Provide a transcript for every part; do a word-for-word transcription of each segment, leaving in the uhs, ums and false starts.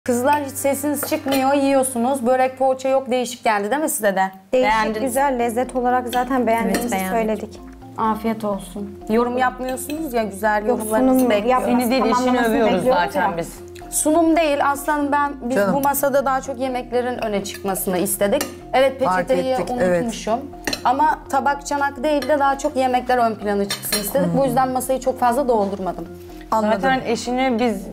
Kızlar hiç sesiniz çıkmıyor, yiyorsunuz. Börek poğaça yok, değişik geldi değil mi size de? Değişik, Beğendiniz. güzel, lezzet olarak zaten beğendiğimizi Evet, söyledik. Afiyet olsun. Yorum yapmıyorsunuz ya, güzel Yok, yorumlarınızı sunum bekliyorum. yapması, Seni değil işini tamamlamasını övüyoruz bekliyoruz zaten ya. biz. Sunum değil, aslanım ben biz Canım. bu masada daha çok yemeklerin öne çıkmasını istedik. Evet, Fark peçeteyi ettik, evet. unutmuşum. Ama tabak çanak değil de daha çok yemekler ön plana çıksın istedik. Bu yüzden masayı çok fazla doldurmadım. Anladım. Zaten eşini biz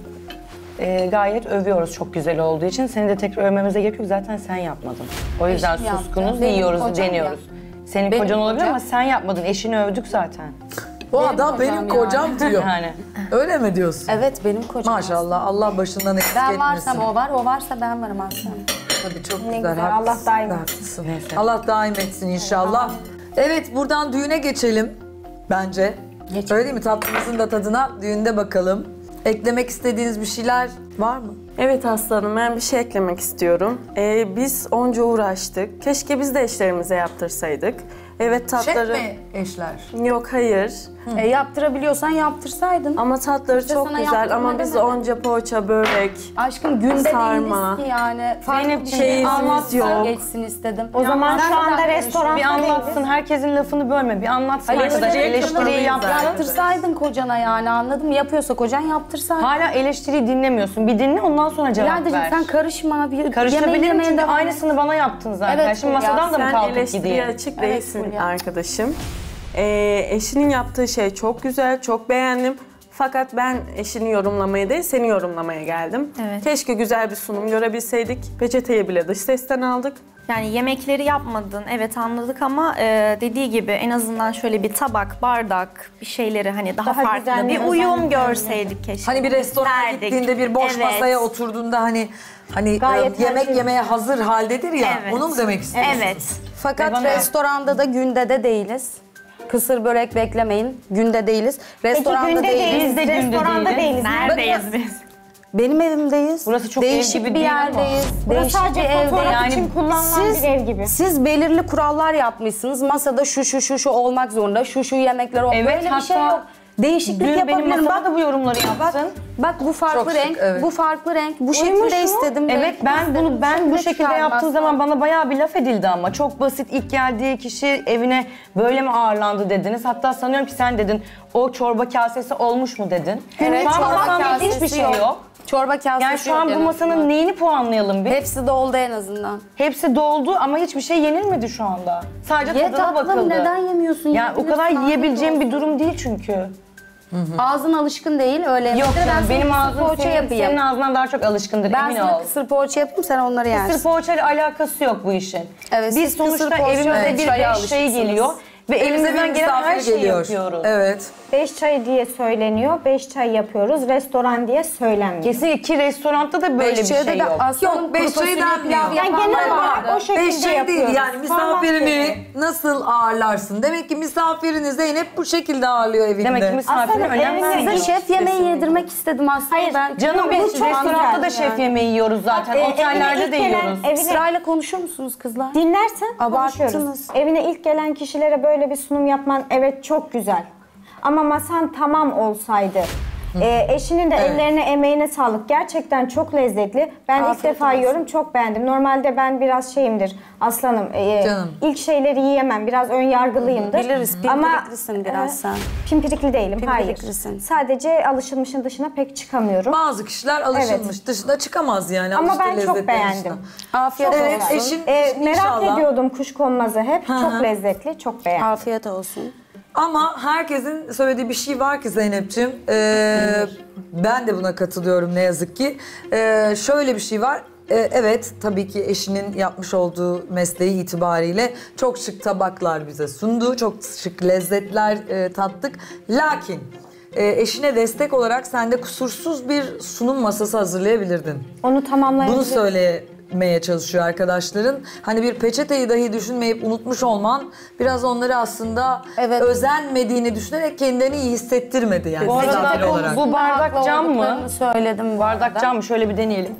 e, gayet övüyoruz çok güzel olduğu için. Seni de tekrar övmemize gerek yok. Zaten sen yapmadın. O yüzden Eşim yaptı. suskunuz, Benim yiyoruz, kocam deniyoruz. Senin Benim kocan olabilir kocam- ama sen yapmadın. Eşini övdük zaten. Bu Benim adam kocam benim yani. kocam diyor. Yani. Öyle mi diyorsun? Evet, benim kocam. Maşallah, Allah başından eksik Ben etmesin. varsam o var, o varsa ben varım aslanım. Tabii çok Ne güzel, güzel, haklısın. Allah daim haklısın. Neyse. Allah daim etsin inşallah. Evet, buradan düğüne geçelim bence. Geçelim. Öyle değil mi? Tatlımızın da tadına düğünde bakalım. Eklemek istediğiniz bir şeyler var mı? Evet aslanım, ben bir şey eklemek istiyorum. Ee, biz onca uğraştık. Keşke biz de eşlerimize yaptırsaydık. Evet tatları... Şef mi eşler? Yok, hayır. E, yaptırabiliyorsan yaptırsaydın. Ama tatları İşte çok sana güzel yaptırma ama biz demedim. onca poğaça, börek... Aşkım günde Sarma. değiliz ki yani. Farklı Zeynep, bir şey çeyizimiz anlatsa yok. geçsin istedim. O zaman şu anda restoranda Bir anlatsın, herkesin lafını bölme. Bir anlatsın Hayır, arkadaş, öyle eleştiriyi yapalım. yapsın. Yaptırsaydın kocana yani, anladın mı? Yapıyorsa kocan yaptırsaydın. Hala eleştiriyi dinlemiyorsun. Bir dinle ondan sonra cevap Bilader'cim ver. sen karışma. Bir Karışabilirim yemeğe çünkü devam et. aynısını bana yaptın zaten. Evet, Şimdi Fulya, masadan da mı Sen kalkıp eleştiriye gideyim? açık Evet, değilsin Fulya. arkadaşım. Ee, eşinin yaptığı şey çok güzel, çok beğendim. Fakat ben eşini yorumlamaya değil, seni yorumlamaya geldim. Evet. Keşke güzel bir sunum görebilseydik. Peçeteyi bile dış sesten aldık. Yani yemekleri yapmadın, evet anladık ama e, dediği gibi en azından şöyle bir tabak, bardak, bir şeyleri hani daha, Daha farklı güzel, bir özenli uyum görseydik keşke. Hani bir restorana İsterdik. gittiğinde bir boş Evet. masaya oturduğunda hani hani Gayet e, yemek herkes- yemeye hazır haldedir ya. Evet. Onu mu demek istiyorsunuz? Evet. Fakat Bana- restoranda da günde de değiliz. Kısır börek beklemeyin. Günde değiliz. Peki Restoranda günde değiliz. değiliz, Biz de günde restoranda değiliz. değiliz. Neredeyiz biz? Benim evimdeyiz. Burası çok değişik ev gibi bir değil ama. yerdeyiz. Burası Değişik sadece bir evde. fotoğraf Yani için kullanılan siz- bir ev gibi. Siz belirli kurallar yapmışsınız. Masada şu şu şu şu olmak zorunda. Şu şu yemekler olmak. Evet, Böyle bir şey hatta yok. Değişiklik Dün benim yapabilirim. masama Bak, da bu yorumları bak, yaptın. bak bu farklı Çok şık, renk. evet. Bu farklı renk. Bu Uyumuş şekilde mu? istedim. Evet, ben bunu ben bu şekilde yaptığım çıkarmaz. zaman bana bayağı bir laf edildi ama çok basit, ilk geldiği kişi evine böyle mi ağırlandı dediniz. Hatta sanıyorum ki sen dedin o çorba kasesi olmuş mu dedin. Evet, şu an çorba masamda kasesi hiçbir şey yok. Çorba kasesi Yani şu yok an en bu masanın azından. neyini puanlayalım bir? Hepsi doldu en azından. Hepsi doldu ama hiçbir şey yenilmedi şu anda. Sadece Ye tadına tatlım, bakıldı. neden yemiyorsun? Yani o kadar Yiyebilirsin, yiyebileceğim afiyet bir durum değil çünkü. Ağzın alışkın değil öyle Yok yemeklere. canım, Ben benim sana ağzım kısır poğaça senin, yapayım. senin ağzından daha çok alışkındır, Ben emin sana ol. kısır poğaça yapayım, sen onları yersin. Kısır poğaçayla alakası yok bu işin. Evet, Biz siz kısır sonuçta poğaça evimize ve bir çaya beş şey alışıksınız. geliyor ve Evimize elimizden bir gelen her misafir şeyi geliyor. yapıyoruz. Evet. Beş çay diye söyleniyor, beş çay yapıyoruz. Restoran diye söylenmiyor. Kesinlikle restoranda da böyle bir Beşçiye şey de yok. aslanın Yok, beş kuru fasulye çayı denmiyor. pilav Yani yapanlar genel olarak vardı. o şekilde Beş şey yapıyoruz. değil yani Format misafirini gereği. nasıl ağırlarsın? Demek ki misafirini Zeynep bu şekilde ağırlıyor evinde. Demek ki misafirine Aslında önem evinizde vermiyor. Size şef yemeği yedirmek istedim aslında. Hayır, ben Canım benim Bu çok restoranda güzel da şef yani. yemeği yiyoruz zaten. Ee, Otellerde evine de ilk gelen- yiyoruz. evine- Sırayla konuşur musunuz kızlar? Dinlersen Abarttınız. konuşuyoruz. Evine ilk gelen kişilere böyle bir sunum yapman evet çok güzel. Ama masan tamam olsaydı. Ee, eşinin de Evet. ellerine emeğine sağlık. Gerçekten çok lezzetli. Ben ilk Afiyet defa olsun. yiyorum. Çok beğendim. Normalde ben biraz şeyimdir. Aslanım. e, Canım. İlk şeyleri yiyemem. Biraz ön yargılıyımdır. Biliriz, pimpiriklisin biraz sen. Pimpirikli değilim. Pimpiriklisin. Hayır. Sadece alışılmışın dışına pek çıkamıyorum. Bazı kişiler alışılmış dışında çıkamaz yani. Ama alıştığı ben çok lezzetlerin beğendim. dışında. Afiyet Çok Evet olsun. eşin Ee, eşin merak inşallah. ediyordum kuşkonmazı hep. Çok lezzetli. Çok beğendim. Afiyet olsun. Ama herkesin söylediği bir şey var ki Zeynep'ciğim. Ee, ben de buna katılıyorum ne yazık ki. Ee, şöyle bir şey var. Ee, evet tabii ki eşinin yapmış olduğu mesleği itibariyle çok şık tabaklar bize sundu. Çok şık lezzetler e, tattık. Lakin e, eşine destek olarak sen de kusursuz bir sunum masası hazırlayabilirdin. Onu tamamlayabilirim. Bunu söylemeye çalışıyor arkadaşların. Hani bir peçeteyi dahi düşünmeyip unutmuş olman biraz onları aslında Evet. özenmediğini düşünerek kendini iyi hissettirmedi yani. Bu arada misafir bu- olarak. bu bardak Haklı cam mı? olduklarını söyledim bu Bardak arada. cam mı? Şöyle bir deneyelim.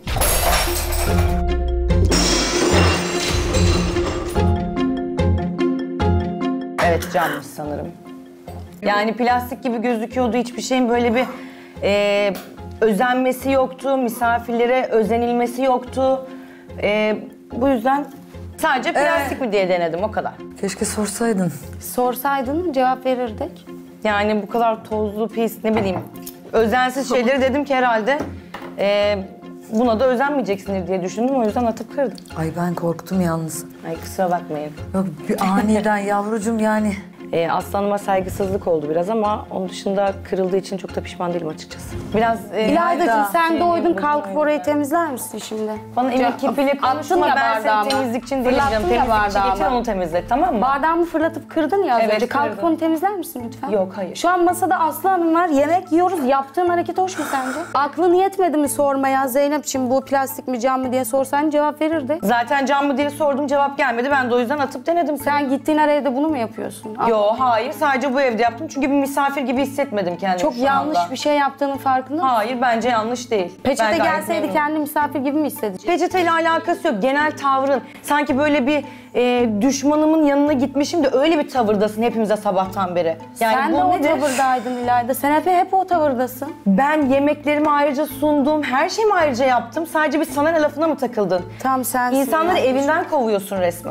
Evet cammış sanırım. Yani plastik gibi gözüküyordu hiçbir şeyin böyle bir e, özenmesi yoktu, misafirlere özenilmesi yoktu. Ee, bu yüzden sadece plastik mi diye denedim, o kadar. Keşke sorsaydın. Sorsaydın cevap verirdik. Yani bu kadar tozlu, pis, ne bileyim, özensiz şeyleri dedim ki herhalde e, buna da özenmeyeceksindir diye düşündüm. O yüzden atıp kırdım. Ay ben korktum yalnız. Ay kusura bakmayın. Yok bir aniden yavrucuğum yani. E, aslanıma saygısızlık oldu biraz ama onun dışında kırıldığı için çok da pişman değilim açıkçası. Biraz e, İlaydacığım sen şey doydun, yapayım, kalkıp öyle. orayı temizler misin şimdi? Bana emek Ca- kipiyle Attın konuşma, ya ben senin bardağımı. temizlikçin değilim. Fırlattın ya Temizlikçi bardağımı. getir onu temizle, tamam mı? Bardağımı fırlatıp kırdın ya az Evet, önce. Kalkıp kırdım. onu temizler misin lütfen? Yok, hayır. Şu an masada Aslı Hanım var. Yemek yiyoruz. Yaptığın hareket hoş mu sence? Aklın yetmedi mi sormaya? Zeynep'ciğim bu plastik mi cam mı diye sorsan cevap verirdi. Zaten cam mı diye sordum, cevap gelmedi. Ben de o yüzden atıp denedim. Sen gittiğin her evde bunu mu yapıyorsun? Yo, hayır, sadece bu evde yaptım çünkü bir misafir gibi hissetmedim kendimi Çok şu yanlış anda. bir şey yaptığının farkında mısın? Hayır, bence yanlış değil. Ben Peçete gayet gelseydi memnunum. kendi misafir gibi mi hissedecek? Peçeteyle alakası yok. Genel tavrın. Sanki böyle bir e, düşmanımın yanına gitmişim de öyle bir tavırdasın hepimize sabahtan beri. Yani Sen bu de o nedir? tavırdaydın İlayda. Sen hep, hep o tavırdasın. Ben yemeklerimi ayrıca sundum. Her şeyimi ayrıca yaptım. Sadece bir sana ne lafına mı takıldın? Tam sensin. İnsanları ya. evinden kovuyorsun resmen.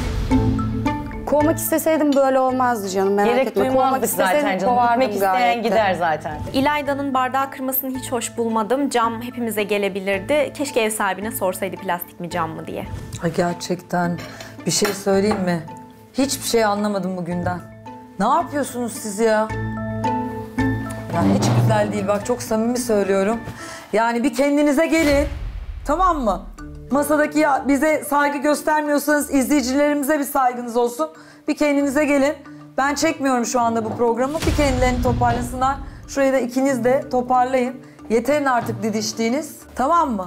Kovmak isteseydim böyle olmazdı canım, merak Gerek etme. Kovmak duymazdık isteseydim zaten canım. kovardım Gitmek isteyen gayet de. gider zaten. İlayda'nın bardağı kırmasını hiç hoş bulmadım. Cam hepimize gelebilirdi. Keşke ev sahibine sorsaydı plastik mi cam mı diye. Ay gerçekten bir şey söyleyeyim mi? Hiçbir şey anlamadım bugünden. Ne yapıyorsunuz siz ya? Ya hiç güzel değil, bak çok samimi söylüyorum. Yani bir kendinize gelin, tamam mı? Masadaki ya bize saygı göstermiyorsanız izleyicilerimize bir saygınız olsun. Bir kendinize gelin. Ben çekmiyorum şu anda bu programı. Bir kendilerini toparlasınlar. Şurayı da ikiniz de toparlayın. Yeterin artık didiştiğiniz, tamam mı?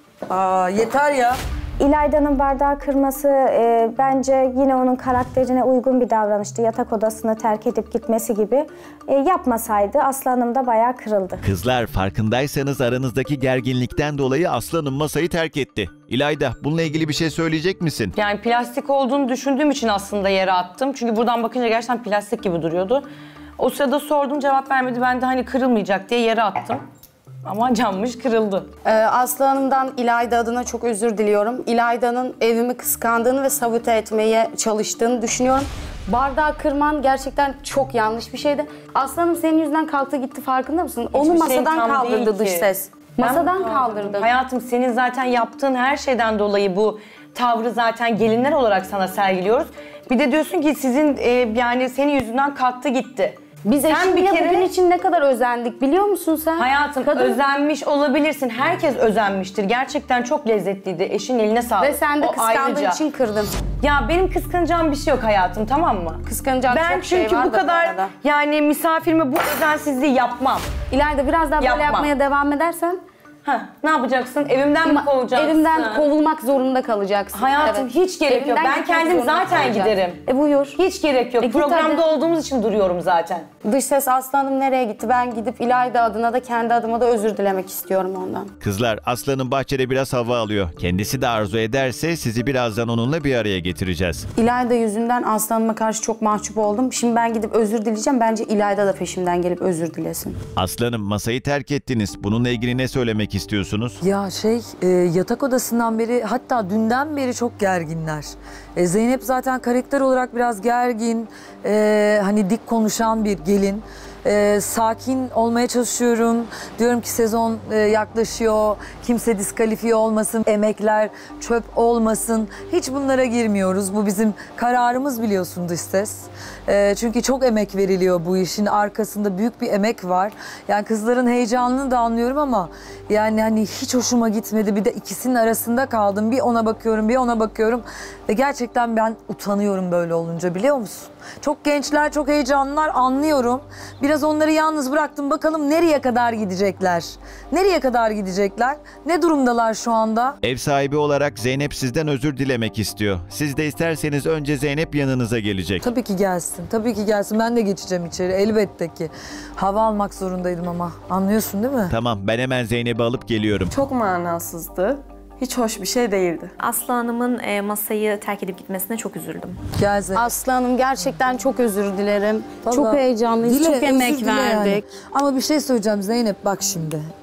Aa yeter ya. İlayda'nın bardağı kırması e, bence yine onun karakterine uygun bir davranıştı. Yatak odasını terk edip gitmesi gibi. E, yapmasaydı Aslı Hanım da bayağı kırıldı. Kızlar, farkındaysanız aranızdaki gerginlikten dolayı Aslı Hanım masayı terk etti. İlayda, bununla ilgili bir şey söyleyecek misin? Yani plastik olduğunu düşündüğüm için aslında yere attım. Çünkü buradan bakınca gerçekten plastik gibi duruyordu. O sırada sordum, cevap vermedi. Ben de hani kırılmayacak diye yere attım. Ama cammış, kırıldı. Ee, Aslı Hanım'dan İlayda adına çok özür diliyorum. İlayda'nın evimi kıskandığını ve sabote etmeye çalıştığını düşünüyorum. Bardağı kırman gerçekten çok yanlış bir şeydi. Aslı Hanım senin yüzünden kalktı gitti, farkında mısın? Onu Hiçbir şey masadan tam kaldırdı değil dış ki. ses. Ben Masadan mi kaldırdım? kaldırdı. Hayatım, senin zaten yaptığın her şeyden dolayı bu tavrı zaten gelinler olarak sana sergiliyoruz. Bir de diyorsun ki sizin e, yani senin yüzünden kalktı gitti. Biz Sen eşimle bir kere- bugün için ne kadar özendik biliyor musun sen? Hayatım, Kadın- özenmiş olabilirsin. Herkes özenmiştir. Gerçekten çok lezzetliydi. Eşin eline sağlık. Ve sen de O kıskandığın ayrıca. için kırdın. Ya benim kıskanacağım bir şey yok hayatım, tamam mı? Kıskanacak Ben çok şey çünkü var bu da kadar arada. yani misafirime bu özensizliği yapmam. İlayda biraz daha böyle Yapma. yapmaya devam edersen Ha, ne yapacaksın? Evimden mi ma- kovacaksın? evimden kovulmak zorunda kalacaksın. Hayatım, hiç gerek yok. Ben gitmek kendim zorunda zaten kalacaksın. giderim. E buyur. Hiç gerek yok. E git Programda hadi. olduğumuz için duruyorum zaten. Dış ses Aslı Hanım nereye gitti? Ben gidip İlayda adına da kendi adıma da özür dilemek istiyorum ondan. Kızlar, Aslı Hanım bahçede biraz hava alıyor. Kendisi de arzu ederse sizi birazdan onunla bir araya getireceğiz. İlayda yüzünden Aslı Hanım'a karşı çok mahcup oldum. Şimdi ben gidip özür dileyeceğim. Bence İlayda da peşimden gelip özür dilesin. Aslı Hanım, masayı terk ettiniz. Bununla ilgili ne söylemek istiyorsunuz? Ya şey e, yatak odasından beri, hatta dünden beri çok gerginler. E, Zeynep zaten karakter olarak biraz gergin, e, hani dik konuşan bir gelin. E, sakin olmaya çalışıyorum. Diyorum ki sezon e, yaklaşıyor, kimse diskalifiye olmasın, emekler çöp olmasın. Hiç bunlara girmiyoruz. Bu bizim kararımız, biliyorsun dış ses. E, çünkü çok emek veriliyor bu işin arkasında, büyük bir emek var. Yani kızların heyecanını da anlıyorum ama yani hani hiç hoşuma gitmedi. Bir de ikisinin arasında kaldım. Bir ona bakıyorum, bir ona bakıyorum ve gerçekten ben utanıyorum böyle olunca, biliyor musun? Çok gençler, çok heyecanlılar, anlıyorum. Biraz onları yalnız bıraktım. Bakalım nereye kadar gidecekler? Nereye kadar gidecekler? Ne durumdalar şu anda? Ev sahibi olarak Zeynep sizden özür dilemek istiyor. Siz de isterseniz önce Zeynep yanınıza gelecek. Tabii ki gelsin, tabii ki gelsin. Ben de geçeceğim içeri, elbette ki. Hava almak zorundaydım ama. Anlıyorsun değil mi? Tamam, ben hemen Zeynep'i alıp geliyorum. Çok manasızdı. Hiç hoş bir şey değildi. Aslı Hanım'ın e, masayı terk edip gitmesine çok üzüldüm. Gel Zeynep. Aslı Hanım gerçekten çok özür dilerim. Vallahi çok heyecanlıyız, dile, çok özür emek dile yani. verdik. Ama bir şey söyleyeceğim Zeynep, bak şimdi.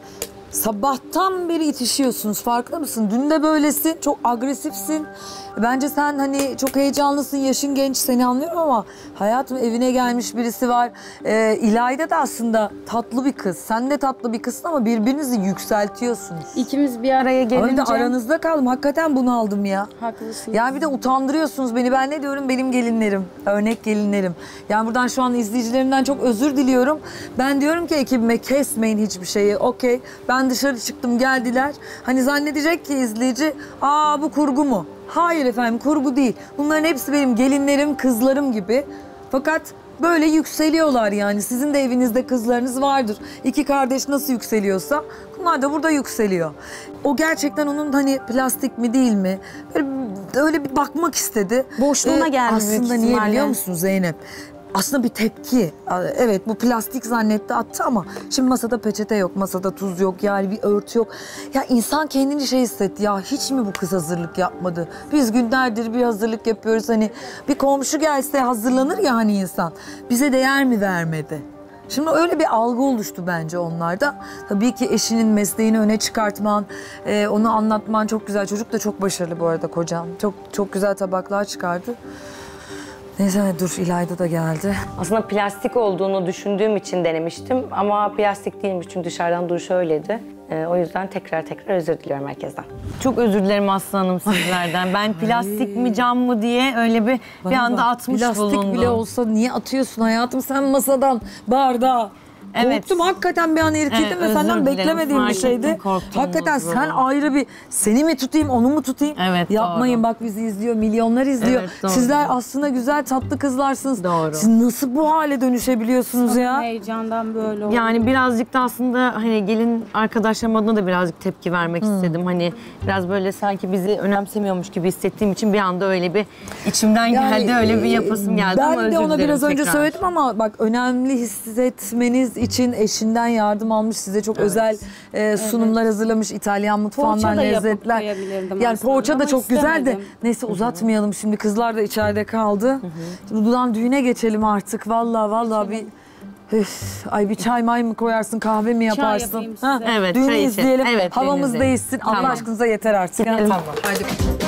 Sabahtan beri itişiyorsunuz, farkında mısın? Dün de böylesin, çok agresifsin. Bence sen hani çok heyecanlısın, yaşın genç, seni anlıyorum ama hayatım evine gelmiş birisi var. Ee, İlayda da aslında tatlı bir kız. Sen de tatlı bir kızsın ama birbirinizi yükseltiyorsunuz. İkimiz bir araya Ama bir de gelince... aranızda kaldım. Hakikaten bunu aldım ya. Haklısın. Yani bir de utandırıyorsunuz beni. Ben ne diyorum? Benim gelinlerim. Örnek gelinlerim. Yani buradan şu an izleyicilerimden çok özür diliyorum. Ben diyorum ki ekibime kesmeyin hiçbir şeyi. Okey. Ben dışarı çıktım, geldiler. Hani zannedecek ki izleyici, aa bu kurgu mu? Hayır efendim, kurgu değil. Bunların hepsi benim gelinlerim, kızlarım gibi. Fakat böyle yükseliyorlar yani. Sizin de evinizde kızlarınız vardır. İki kardeş nasıl yükseliyorsa bunlar da burada yükseliyor. O gerçekten onun hani plastik mi değil mi? Böyle, öyle bir bakmak istedi. Boşluğuna geldi büyük Aslında niye ihtimalle. biliyor musun Zeynep? Aslında bir tepki. Evet bu plastik zannetti, attı ama şimdi masada peçete yok, masada tuz yok, yani bir örtü yok. Ya insan kendini şey hissetti, ya hiç mi bu kız hazırlık yapmadı? Biz günlerdir bir hazırlık yapıyoruz, hani bir komşu gelse hazırlanır ya hani insan. Bize değer mi vermedi? Şimdi öyle bir algı oluştu bence onlarda. Tabii ki eşinin mesleğini öne çıkartman, e, onu anlatman çok güzel. Çocuk da çok başarılı bu arada kocam. Çok çok güzel tabaklar çıkardı. Neyse dur, İlayda da geldi. Aslında plastik olduğunu düşündüğüm için denemiştim ama plastik değilmiş çünkü dışarıdan duruşu öyleydi. Ee, o yüzden tekrar tekrar özür diliyorum herkesten. Çok özür dilerim Aslı Hanım sizlerden. Ben plastik mi cam mı diye öyle bir bir anda bak, atmış plastik bulundum. Plastik bile olsa niye atıyorsun hayatım sen masadan bardağı? Evet. Korktum hakikaten, bir an irkildim Evet, ve özür senden dilerim. beklemediğim bir Fark şeydi. ettim, korktuğumuzu. Hakikaten sen ayrı bir, seni mi tutayım onu mu tutayım? Evet, Yapmayın doğru. bak, bizi izliyor, milyonlar izliyor. Evet, doğru. Sizler aslında güzel tatlı kızlarsınız. Doğru. Siz nasıl bu hale dönüşebiliyorsunuz ya? Heyecandan böyle oldu. Yani birazcık da aslında hani gelin arkadaşlarım adına da birazcık tepki vermek istedim. Hani biraz böyle sanki bizi önemsemiyormuş gibi hissettiğim için bir anda öyle bir içimden Yani, geldi, öyle bir yapasım geldi ben ama özür de ona dilerim biraz önce tekrar. söyledim ama bak, önemli hissetmeniz için eşinden yardım almış, size çok özel e, sunumlar hazırlamış, İtalyan mutfağından Poğaça da yapıp lezzetler. koyabilirdim Yani aslında poğaça da ama çok güzel de istemedim. neyse uzatmayalım şimdi, kızlar da içeride kaldı. Şimdi buradan düğüne geçelim artık, vallahi vallahi bir üf, ay bir çay may mı koyarsın, kahve mi yaparsın? yapayım size. Evet, Düğünü çay için. izleyelim, Evet, havamız düğünü değişsin. Allah Tamam. aşkınıza yeter artık. Gidelim. Tamam. Haydi.